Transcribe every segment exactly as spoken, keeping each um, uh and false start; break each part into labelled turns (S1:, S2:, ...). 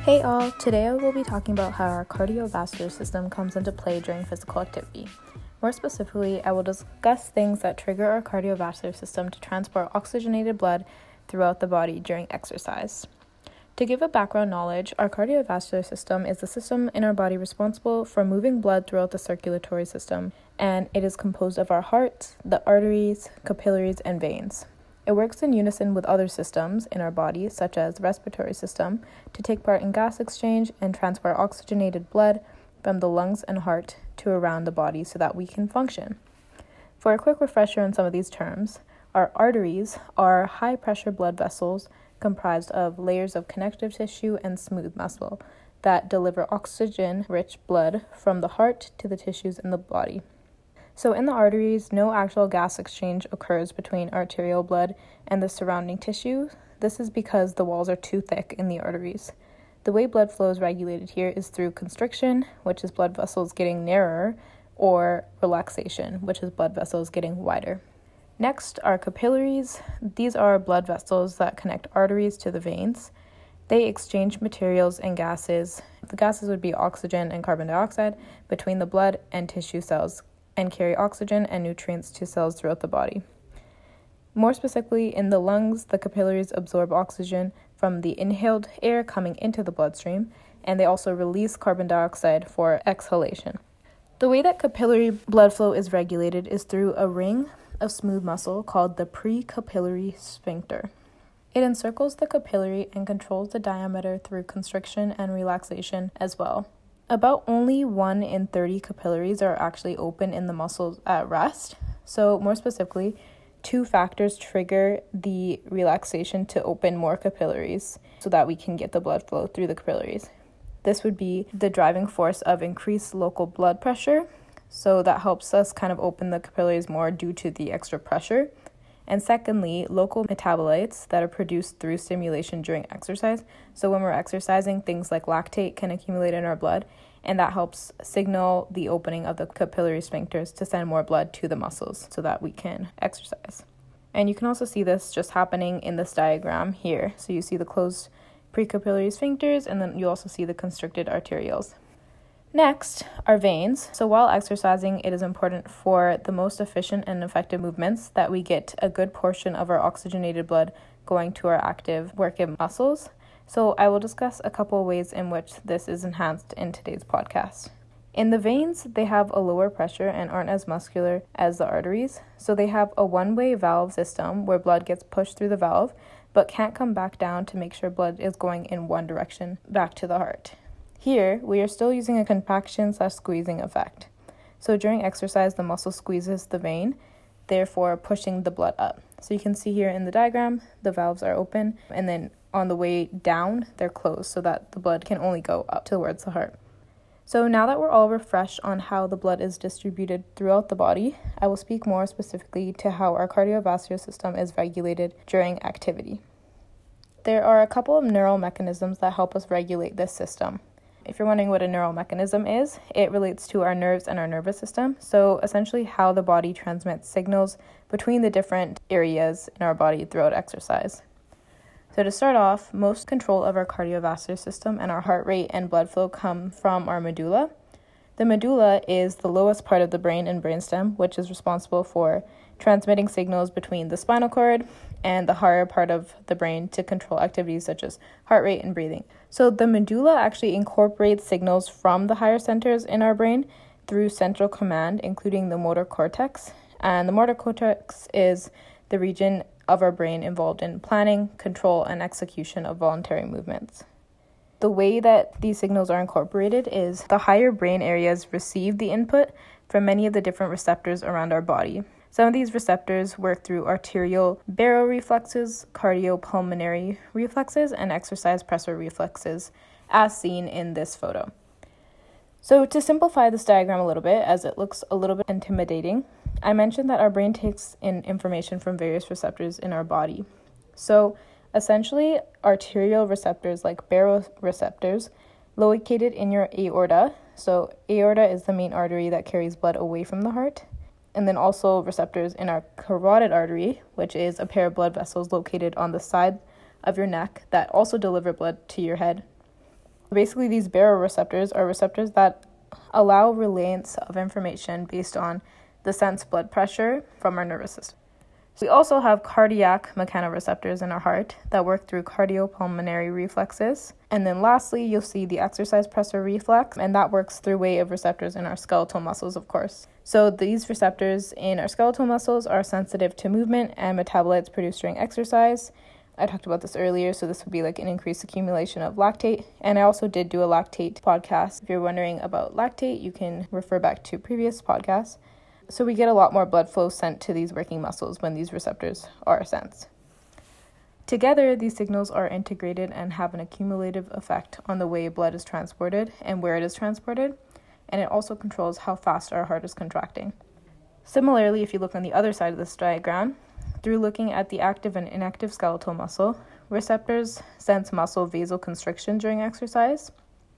S1: Hey all, today I will be talking about how our cardiovascular system comes into play during physical activity. More specifically, I will discuss things that trigger our cardiovascular system to transport oxygenated blood throughout the body during exercise. To give a background knowledge, our cardiovascular system is the system in our body responsible for moving blood throughout the circulatory system, and it is composed of our heart, the arteries, capillaries, and veins. It works in unison with other systems in our body, such as the respiratory system, to take part in gas exchange and transport oxygenated blood from the lungs and heart to around the body so that we can function. For a quick refresher on some of these terms, our arteries are high-pressure blood vessels comprised of layers of connective tissue and smooth muscle that deliver oxygen-rich blood from the heart to the tissues in the body. So in the arteries, no actual gas exchange occurs between arterial blood and the surrounding tissue. This is because the walls are too thick in the arteries. The way blood flow is regulated here is through constriction, which is blood vessels getting narrower, or relaxation, which is blood vessels getting wider. Next are capillaries. These are blood vessels that connect arteries to the veins. They exchange materials and gases. The gases would be oxygen and carbon dioxide between the blood and tissue cells, and carry oxygen and nutrients to cells throughout the body. More specifically, in the lungs, the capillaries absorb oxygen from the inhaled air coming into the bloodstream, and they also release carbon dioxide for exhalation. The way that capillary blood flow is regulated is through a ring of smooth muscle called the precapillary sphincter. It encircles the capillary and controls the diameter through constriction and relaxation as well. About only one in thirty capillaries are actually open in the muscles at rest. So more specifically, two factors trigger the relaxation to open more capillaries so that we can get the blood flow through the capillaries. This would be the driving force of increased local blood pressure. So that helps us kind of open the capillaries more due to the extra pressure. And secondly, local metabolites that are produced through stimulation during exercise. So when we're exercising, things like lactate can accumulate in our blood, and that helps signal the opening of the capillary sphincters to send more blood to the muscles so that we can exercise. And you can also see this just happening in this diagram here. So you see the closed precapillary sphincters, and then you also see the constricted arterioles. Next are veins. So while exercising, it is important for the most efficient and effective movements that we get a good portion of our oxygenated blood going to our active working muscles. So I will discuss a couple of ways in which this is enhanced in today's podcast. In the veins, they have a lower pressure and aren't as muscular as the arteries. So they have a one-way valve system where blood gets pushed through the valve, but can't come back down to make sure blood is going in one direction back to the heart. Here, we are still using a compaction slash squeezing effect. So during exercise, the muscle squeezes the vein, therefore pushing the blood up. So you can see here in the diagram, the valves are open, and then on the way down, they're closed so that the blood can only go up towards the heart. So now that we're all refreshed on how the blood is distributed throughout the body, I will speak more specifically to how our cardiovascular system is regulated during activity. There are a couple of neural mechanisms that help us regulate this system. If you're wondering what a neural mechanism is, it relates to our nerves and our nervous system. So essentially how the body transmits signals between the different areas in our body throughout exercise. So to start off, most control of our cardiovascular system and our heart rate and blood flow come from our medulla. The medulla is the lowest part of the brain and brainstem, which is responsible for transmitting signals between the spinal cord and the higher part of the brain to control activities such as heart rate and breathing. So the medulla actually incorporates signals from the higher centers in our brain through central command, including the motor cortex. And the motor cortex is the region of our brain involved in planning, control, and execution of voluntary movements. The way that these signals are incorporated is the higher brain areas receive the input from many of the different receptors around our body. Some of these receptors work through arterial baroreflexes, cardiopulmonary reflexes, and exercise pressor reflexes, as seen in this photo. So to simplify this diagram a little bit, as it looks a little bit intimidating, I mentioned that our brain takes in information from various receptors in our body. So essentially, arterial receptors like baroreceptors located in your aorta. So aorta is the main artery that carries blood away from the heart. And then also receptors in our carotid artery, which is a pair of blood vessels located on the side of your neck that also deliver blood to your head. Basically, these baroreceptors are receptors that allow relayance of information based on the sense blood pressure from our nervous system. We also have cardiac mechanoreceptors in our heart that work through cardiopulmonary reflexes. And then lastly, you'll see the exercise pressor reflex, and that works through way of receptors in our skeletal muscles, of course. So these receptors in our skeletal muscles are sensitive to movement and metabolites produced during exercise. I talked about this earlier, so this would be like an increased accumulation of lactate. And I also did do a lactate podcast. If you're wondering about lactate, you can refer back to previous podcasts. So we get a lot more blood flow sent to these working muscles when these receptors are sensed. Together, these signals are integrated and have an accumulative effect on the way blood is transported and where it is transported, and it also controls how fast our heart is contracting. Similarly, if you look on the other side of this diagram, through looking at the active and inactive skeletal muscle, receptors sense muscle vasoconstriction during exercise.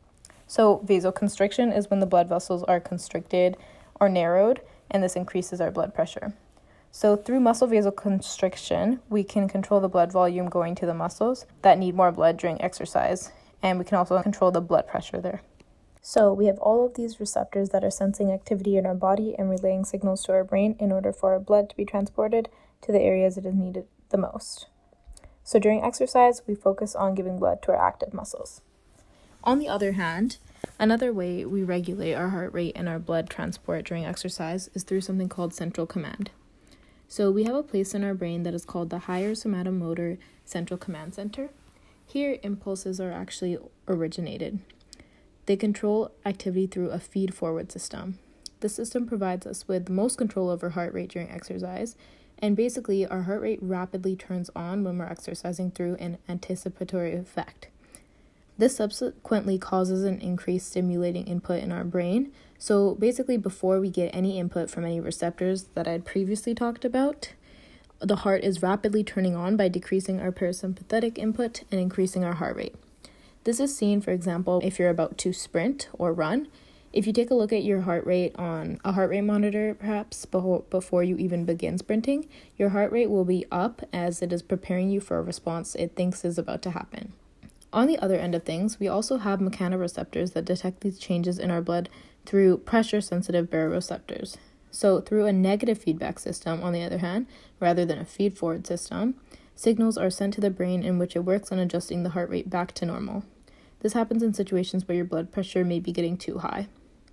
S1: So vasoconstriction is when the blood vessels are constricted or narrowed, and this increases our blood pressure. So through muscle vasoconstriction, we can control the blood volume going to the muscles that need more blood during exercise, and we can also control the blood pressure there. So we have all of these receptors that are sensing activity in our body and relaying signals to our brain in order for our blood to be transported to the areas it is needed the most. So during exercise, we focus on giving blood to our active muscles. On the other hand, another way we regulate our heart rate and our blood transport during exercise is through something called central command. So we have a place in our brain that is called the higher somatomotor central command center. Here, impulses are actually originated. They control activity through a feed-forward system. This system provides us with the most control over heart rate during exercise, and basically our heart rate rapidly turns on when we're exercising through an anticipatory effect. This subsequently causes an increased stimulating input in our brain. So basically, before we get any input from any receptors that I'd previously talked about, the heart is rapidly turning on by decreasing our parasympathetic input and increasing our heart rate. This is seen, for example, if you're about to sprint or run. If you take a look at your heart rate on a heart rate monitor, perhaps before you even begin sprinting, your heart rate will be up as it is preparing you for a response it thinks is about to happen. On the other end of things, we also have mechanoreceptors that detect these changes in our blood through pressure-sensitive baroreceptors. So through a negative feedback system, on the other hand, rather than a feed-forward system, signals are sent to the brain in which it works on adjusting the heart rate back to normal. This happens in situations where your blood pressure may be getting too high.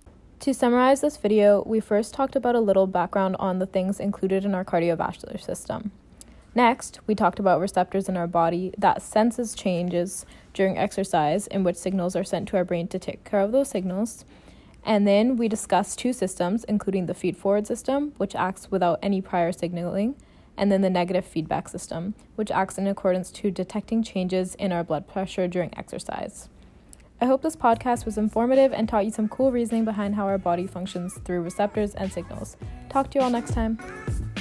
S1: To summarize this video, we first talked about a little background on the things included in our cardiovascular system. Next, we talked about receptors in our body that senses changes during exercise in which signals are sent to our brain to take care of those signals. And then we discussed two systems, including the feed-forward system, which acts without any prior signaling, and then the negative feedback system, which acts in accordance to detecting changes in our blood pressure during exercise. I hope this podcast was informative and taught you some cool reasoning behind how our body functions through receptors and signals. Talk to you all next time.